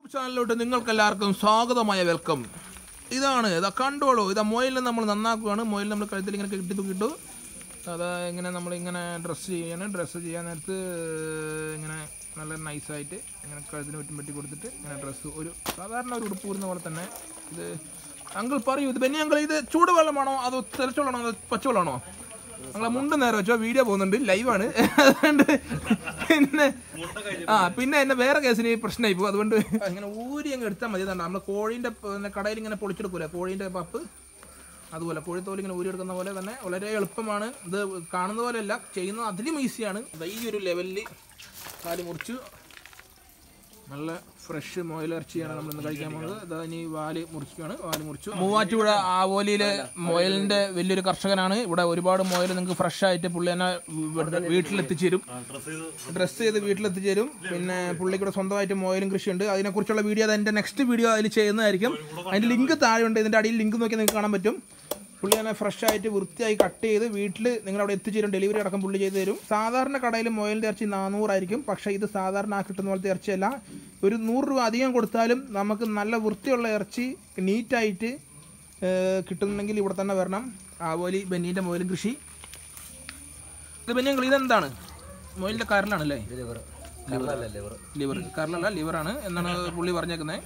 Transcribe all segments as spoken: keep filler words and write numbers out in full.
ചാനലിലോട്ട് നിങ്ങൾക്ക് എല്ലാവർക്കും സ്വാഗതമായ വെൽക്കം. ഇതാണ് ഇതാ കണ്ടോളൂ, ഇതാ മൊയിലിനെ നമ്മൾ നന്നാക്കുകയാണ്. മൊയിൽ നമ്മൾ കഴുത്തിൽ ഇങ്ങനെ കെട്ടി തൂക്കിയിട്ടു. അതാ ഇങ്ങനെ നമ്മളിങ്ങനെ ഡ്രസ്സ് ചെയ്യണം. ഡ്രസ്സ് ചെയ്യാൻ നേരത്ത് ഇങ്ങനെ നല്ല നൈസായിട്ട് ഇങ്ങനെ കഴുത്തിന് ചുറ്റും വെട്ടി കൊടുത്തിട്ട് ഇങ്ങനെ ഡ്രസ്സ് ഒരു സാധാരണ ഒരു ഉടുപ്പ് ഊരുന്ന പോലെ തന്നെ. ഇത് അങ്കിൾ പറയൂ, ഇത് ബെന്നി അങ്കിൾ ഇത് ചൂടുവെള്ളമാണോ അതോ തിരച്ചുവെള്ളമാണോ അതോ പച്ചവെള്ളമാണോ? ഞങ്ങളെ മുണ്ട് നേരെ വെച്ചോ, വീഡിയോ പോകുന്നുണ്ട്, ലൈവാണ്. അതുകൊണ്ട് പിന്നെ ആ പിന്നെ എന്നെ വേറെ കേസിന് പ്രശ്നമായി പോകും. അതുകൊണ്ട് അങ്ങനെ ഊരി അങ്ങ് എടുത്താൽ മതി. തന്നെ നമ്മൾ കോഴീൻ്റെ കടയിൽ ഇങ്ങനെ പൊളിച്ചെടുക്കൂല, കോഴീൻ്റെ പപ്പ്, അതുപോലെ കോഴിത്തോൽ ഇങ്ങനെ ഊരി എടുക്കുന്ന പോലെ തന്നെ വളരെ എളുപ്പമാണ്. ഇത് കാണുന്ന പോലെയല്ല, ചെയ്യുന്നത് അതിലും ഈസിയാണ്. ഈ ഒരു ലെവലിൽ കാല് മുറിച്ചു നല്ല ഫ്രഷ് മൊയിലിറച്ചിയാണ് നമ്മളിന്ന് കഴിക്കാൻ പോകുന്നത്. ഇതാ ഇനി വാല് മുറിക്കുകയാണ്. വാല് മുറിച്ചു. മൂവാറ്റുപുഴ ആവോലിയിലെ മൊയലിന്റെ വലിയൊരു കർഷകനാണ്. ഇവിടെ ഒരുപാട് മൊയൽ നിങ്ങൾക്ക് ഫ്രഷ് ആയിട്ട് പുള്ളി തന്നെ വീട്ടിലെത്തിച്ചേരും, ഡ്രസ്സ് ചെയ്ത് വീട്ടിലെത്തിച്ചേരും. പിന്നെ പുള്ളിക്കൂടെ സ്വന്തമായിട്ട് മൊയലും കൃഷിയുണ്ട്. അതിനെക്കുറിച്ചുള്ള വീഡിയോ അതിൻ്റെ നെക്സ്റ്റ് വീഡിയോ അതിൽ ചെയ്യുന്നതായിരിക്കും. അതിൻ്റെ ലിങ്ക് താഴെയുണ്ട്, ഇതിൻ്റെ അടിയിൽ ലിങ്ക് നോക്കി നിങ്ങൾക്ക് കാണാൻ പറ്റും. പുള്ളി തന്നെ ഫ്രഷ് ആയിട്ട് വൃത്തിയായി കട്ട് ചെയ്ത് വീട്ടിൽ നിങ്ങളവിടെ എത്തിച്ചേരും. ഡെലിവറി അടക്കം പുള്ളി ചെയ്ത് തരും. സാധാരണ കടയിൽ മൊയലിൻ്റെ ഇറച്ചി നാനൂറായിരിക്കും. പക്ഷേ ഇത് സാധാരണ ആ കിട്ടുന്ന പോലത്തെ ഇറച്ചിയല്ല. ഒരു നൂറ് രൂപ അധികം കൊടുത്താലും നമുക്ക് നല്ല വൃത്തിയുള്ള ഇറച്ചി നീറ്റായിട്ട് കിട്ടുന്നുണ്ടെങ്കിൽ ഇവിടെ തന്നെ വരണം. ആവോലി ബെന്നീൻ്റെ മൊയിലും കൃഷി. ഇത് ബെന്നിയങ്ങൾ ഇതെന്താണ്? മൊയിലിൻ്റെ കരലാണല്ലേ? ലിവർ കരലല്ല, ലിവറാണ് എന്നാണ് പുള്ളി പറഞ്ഞേക്കുന്നത്.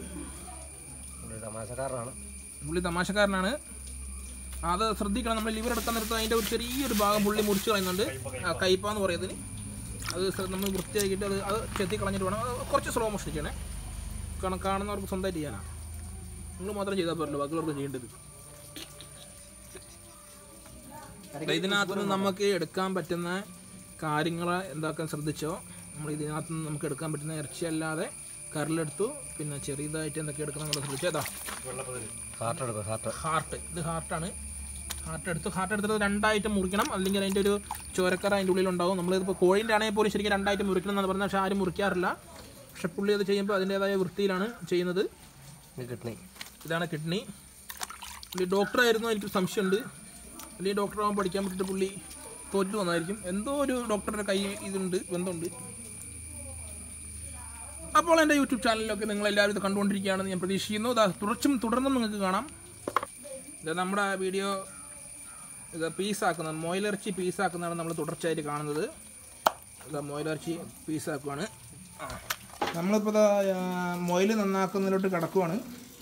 പുള്ളി തമാശക്കാരനാണ്. അത് ശ്രദ്ധിക്കണം. നമ്മൾ ലിവർ എടുക്കാൻ നേരത്ത് അതിൻ്റെ ഒരു ചെറിയൊരു ഭാഗം പുള്ളി മുറിച്ച് കളയുന്നുണ്ട്, കയ്പ എന്ന് പറയുന്നതിന്. അത് നമ്മൾ വൃത്തിയാക്കിയിട്ട് അത് അത് ചെത്തി കളഞ്ഞിട്ട് വേണം. അത് കുറച്ച് സ്ലോ മോഷൻ ചെയ്യണേ, കാരണം കാണുന്നവർക്ക് സ്വന്തമായിട്ട് ചെയ്യാനാണ്. നിങ്ങൾ മാത്രം ചെയ്താൽ പോരല്ലോ, ബാക്കിയുള്ളവർക്ക് ചെയ്യേണ്ടത്. ഇതിനകത്ത് നിന്ന് നമുക്ക് എടുക്കാൻ പറ്റുന്ന കാര്യങ്ങൾ എന്താക്കാൻ ശ്രദ്ധിച്ചോ. നമ്മൾ ഇതിനകത്ത് നിന്ന് നമുക്ക് എടുക്കാൻ പറ്റുന്ന ഇറച്ചി അല്ലാതെ കരലെടുത്തു, പിന്നെ ചെറിയതായിട്ട് എന്തൊക്കെ എടുക്കണം നമ്മൾ ശ്രദ്ധിച്ചു. ഏതാ ഹാർട്ട്, ഇത് ഹാർട്ടാണ്. ഹാർട്ട് എടുത്ത് ഹാർട്ട് എടുത്തിട്ട് രണ്ടായിട്ട് മുറിക്കണം, അല്ലെങ്കിൽ അതിൻ്റെ ഒരു ചോരക്കറ അതിൻ്റെ ഉള്ളിലുണ്ടാവും. നമ്മളിതിപ്പോൾ കോഴിൻ്റെ ആണെങ്കിൽ പോലും ശരിക്കും രണ്ടായിട്ട് മുറിക്കണം എന്നാണ് പറഞ്ഞത്, പക്ഷേ ആരും മുറിക്കാറില്ല. പക്ഷെ പുള്ളി അത് ചെയ്യുമ്പോൾ അതിൻ്റേതായ വൃത്തിയിലാണ് ചെയ്യുന്നത്. കിഡ്നി, ഇതാണ് കിഡ്നി. പുള്ളി ഡോക്ടറായിരുന്നു, എനിക്ക് സംശയമുണ്ട്. അല്ലെങ്കിൽ ഡോക്ടറാകാൻ പഠിക്കാൻ പറ്റിയിട്ട് പുള്ളി തോറ്റു വന്നായിരിക്കും. എന്തോ ഒരു ഡോക്ടറുടെ കൈ ഇതുണ്ട്, ബന്ധമുണ്ട്. അപ്പോൾ എൻ്റെ യൂട്യൂബ് ചാനലിലൊക്കെ നിങ്ങളെല്ലാവരും ഇത് കണ്ടുകൊണ്ടിരിക്കുകയാണെന്ന് ഞാൻ പ്രതീക്ഷിക്കുന്നു. ഇത് തുടർച്ചും തുടർന്നും നിങ്ങൾക്ക് കാണാം. ഇത് നമ്മുടെ വീഡിയോ ഇത് പീസാക്കുന്നത്, മൊയിലിറച്ചി പീസാക്കുന്നതാണ് നമ്മൾ തുടർച്ചയായിട്ട് കാണുന്നത്. ഇത് മൊയിലിറച്ചി പീസാക്കുവാണ്. നമ്മളിപ്പോൾ ഇതാ മൊയിൽ നന്നാക്കുന്നതിലോട്ട് കിടക്കുവാണ്.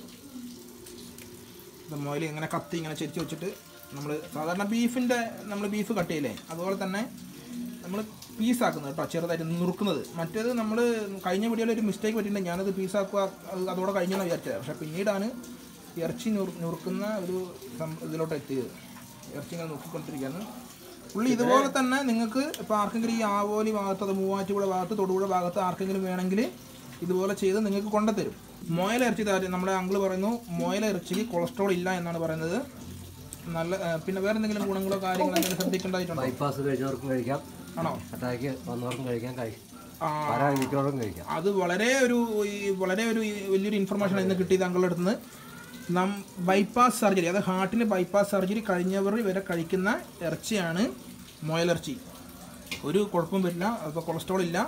ഇത് മൊയിൽ ഇങ്ങനെ കത്തി ഇങ്ങനെ ചെരിച്ച് വെച്ചിട്ട് നമ്മൾ സാധാരണ ബീഫിൻ്റെ നമ്മൾ ബീഫ് കട്ട് ചെയ്യില്ലേ, അതുപോലെ തന്നെ നമ്മൾ പീസാക്കുന്നത് കേട്ടോ, ചെറുതായിട്ട് നുറുക്കുന്നത്. മറ്റേത് നമ്മൾ കഴിഞ്ഞ വീഡിയോയിൽ ഒരു മിസ്റ്റേക്ക് പറ്റിയിട്ടുണ്ട്, ഞാനത് പീസാക്കുക അതോടെ കഴിഞ്ഞെന്ന് വിചാരിച്ചത്. പക്ഷേ പിന്നീടാണ് ഇറച്ചി നുറു നുറുക്കുന്ന ഒരു ഇതിലോട്ട് എത്തിയത്. ഇറച്ചി ഇങ്ങനെ നോക്കിക്കൊണ്ടിരിക്കുകയാണ് പുള്ളി. ഇതുപോലെ തന്നെ നിങ്ങൾക്ക് ഇപ്പോൾ ആർക്കെങ്കിലും ഈ ആവോലി ഭാഗത്ത്, അത് മൂവാറ്റുപുഴ ഭാഗത്ത്, തൊടുപുഴ ഭാഗത്ത് ആർക്കെങ്കിലും വേണമെങ്കിൽ ഇതുപോലെ ചെയ്ത് നിങ്ങൾക്ക് കൊണ്ടുതരും. മൊയല ഇറച്ചി നമ്മുടെ അങ്കിള് പറയുന്നു മൊയല ഇറച്ചിക്ക് കൊളസ്ട്രോൾ ഇല്ല എന്നാണ് പറയുന്നത്. നല്ല പിന്നെ വേറെ എന്തെങ്കിലും ഗുണങ്ങളോ കാര്യങ്ങളോ എന്തെങ്കിലും ശ്രദ്ധിക്കേണ്ടതായിട്ടുണ്ടോ? ബൈപ്പാസ് കഴിച്ചവർക്കും കഴിക്കാം, ആണോ? അറ്റാക്ക് വന്നവർക്കും കഴിക്കാം, കഴിക്കാം. അത് വളരെ ഒരു വളരെ ഒരു വലിയൊരു ഇൻഫർമേഷൻ ഇന്ന് കിട്ടിയത് അങ്കിളുടെ അടുത്ത് നിന്ന്. നം ബൈപ്പാസ് സർജറി, അത് ഹാർട്ടിന് ബൈപ്പാസ് സർജറി കഴിഞ്ഞവർ വരെ കഴിക്കുന്ന ഇറച്ചിയാണ് മൊയലിറച്ചി. ഒരു കുഴപ്പവും വരില്ല, അപ്പോൾ കൊളസ്ട്രോൾ ഇല്ല.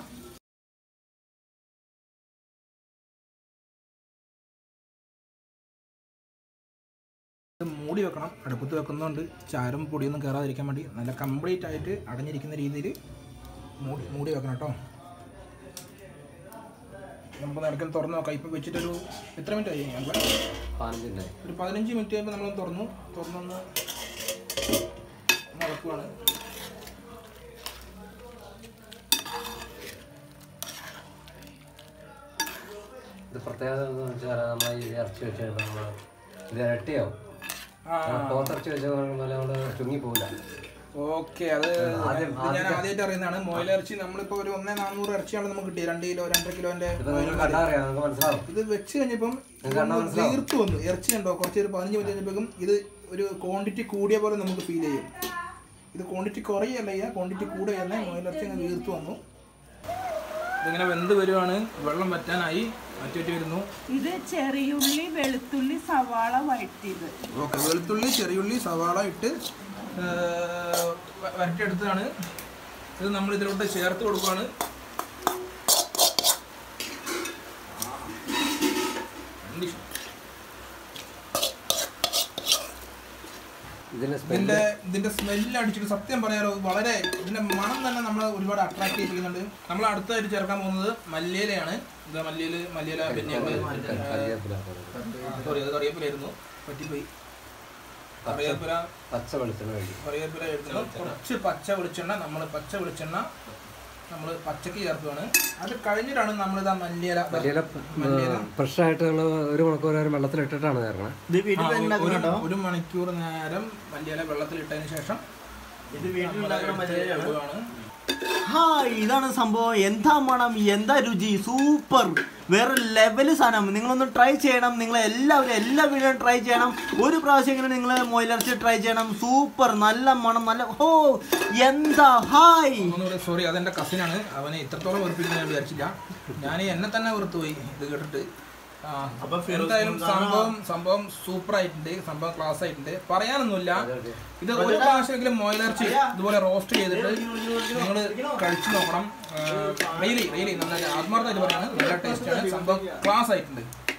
മൂടി വെക്കണം, അടുപ്പത്ത് വെക്കുന്നതുകൊണ്ട് ചാരം പൊടിയൊന്നും കയറാതിരിക്കാൻ വേണ്ടി നല്ല കംപ്ലീറ്റ് ആയിട്ട് അടഞ്ഞിരിക്കുന്ന രീതിയിൽ മൂടി മൂടി വെക്കണം കേട്ടോ. നമുക്ക് നടക്കാൻ തുറന്ന് നോക്കാം. ഇപ്പം വെച്ചിട്ടൊരു എത്ര മിനിറ്റ് ആയി? ഞങ്ങൾ ഒരു പതിനഞ്ച് മിനിറ്റ് കഴിയുമ്പോൾ നമ്മൾ തുറന്നു തുറന്നൊന്ന് നടക്കുവാണ്. ഇത് പ്രത്യേകത എന്ന് വെച്ചാൽ നമ്മൾ ഈ ഇറച്ചി വെച്ച് നമ്മൾ ഇത് ഇരട്ടിയാവും. പോത്തിറച്ചി വെച്ച പോലെ നമ്മൾ ചുങ്ങിപ്പോകില്ല. ഓക്കെ, അത് ഞാൻ ആദ്യമായിട്ട് അറിയുന്നതാണ്. മൊയിലിറച്ചി നമ്മളിപ്പോൾ ഒരു ഒന്നേ നാനൂറ് ഇറച്ചിയാണ് നമുക്ക് കിട്ടിയത്, രണ്ട് കിലോ രണ്ടര കിലോന്റെ. ഇത് വെച്ച് കഴിഞ്ഞപ്പം വീർത്ത് വന്നു ഇറച്ചി ഉണ്ടോ, കുറച്ച് ഒരു പതിനഞ്ച് മിനിറ്റ് കഴിഞ്ഞപ്പോഴും ഇത് ഒരു ക്വാണ്ടിറ്റി കൂടിയ പോലെ നമുക്ക് ഫീൽ ചെയ്യും. ഇത് ക്വാണ്ടിറ്റി കുറയല്ല ചെയ്യുക, ക്വാണ്ടിറ്റി കൂടുകയല്ല. മൊയിലിറച്ചി അങ്ങനെ വീർത്ത് വന്നു. ഇതിങ്ങനെ വെന്ത് വരുവാണ്, വെള്ളം വറ്റാനായി വറ്റിട്ട് വരുന്നു. ഇത് ചെറിയുള്ളി, വെളുത്തുള്ളി, സവാള വഴറ്റിയത്. ഓക്കെ, വെളുത്തുള്ളി, ചെറിയുള്ളി, സവാള ഇട്ട് വരട്ടിയെടുത്തതാണ്. ഇത് നമ്മൾ ഇതിലോട്ട് ചേർത്ത് കൊടുക്കുകയാണ്. ഇതിന്റെ ഇതിന്റെ സ്മെല്ല് അടിച്ചിട്ട് സത്യം പറയാലോ വളരെ ഇതിന്റെ മണം തന്നെ നമ്മളെ ഒരുപാട് അട്രാക്ട് ചെയ്യിപ്പിക്കുന്നുണ്ട്. നമ്മൾ അടുത്തായിട്ട് ചേർക്കാൻ പോകുന്നത് മല്ലിയിലയാണ്. ഇതാ മല്ലിയില മല്ലിയില പിന്നെയുണ്ട്. സോറി അത് കറിവേപ്പിലായിരുന്നു, പറ്റിപ്പോയി. കറിവേപ്പില പച്ച വെളിച്ചെണ്ണ കറിവേപ്പില എടുക്കുന്നത് കുറച്ച് പച്ച വെളിച്ചെണ്ണ നമ്മൾ പച്ച വെളിച്ചെണ്ണ നമ്മൾ പച്ചക്ക് ചേർക്കുകയാണ്. അത് കഴിഞ്ഞിട്ടാണ് നമ്മളിതാ മല്ലിയില ഫ്രഷ് ആയിട്ട് നമ്മൾ ഒരു മണിക്കൂർ നേരം വെള്ളത്തിലിട്ടിട്ടാണ് ചേർക്കണം. ഒരു മണിക്കൂർ നേരം മല്ലിയില വെള്ളത്തിലിട്ടതിന് ശേഷം ഇത് വീട്ടിലുണ്ടാക്കുന്ന ഹായ് ഇതാണ് സംഭവം. എന്താ മണം, എന്താ രുചി, സൂപ്പർ, വേറെ ലെവല് സാധനം. നിങ്ങളൊന്ന് ട്രൈ ചെയ്യണം. നിങ്ങൾ എല്ലാവരും എല്ലാ വീഡിയോയും ട്രൈ ചെയ്യണം. ഒരു പ്രാവശ്യമെങ്കിലും നിങ്ങൾ മൊയിലിറച്ചി ട്രൈ ചെയ്യണം. സൂപ്പർ, നല്ല മണം, നല്ല ഹോ എന്താ ഹായ്. സോറി അതെന്റെ കസിനാണ്, അവനെ ഇത്രത്തോളം വെറുപ്പിക്കുന്ന ഞാൻ വിചാരിച്ചില്ല. ഞാൻ എന്നെ തന്നെ വെറുത്തു പോയി ഇത് കേട്ടിട്ട്. എന്തായാലും സംഭവം സംഭവം സൂപ്പർ ആയിട്ടുണ്ട്, സംഭവം ക്ലാസ് ആയിട്ടുണ്ട്, പറയാനൊന്നുമില്ല. ഇത് ഒരു പ്രാവശ്യമെങ്കിലും മൊയിലിറച്ചി ഇതുപോലെ റോസ്റ്റ് ചെയ്തിട്ട് നിങ്ങൾ കഴിച്ചു നോക്കണം. റിയലി റിയലി നല്ല ആത്മാർത്ഥമായിട്ട് പറയാണ്, നല്ല ടേസ്റ്റാണ്, സംഭവം ക്ലാസ് ആയിട്ടുണ്ട്.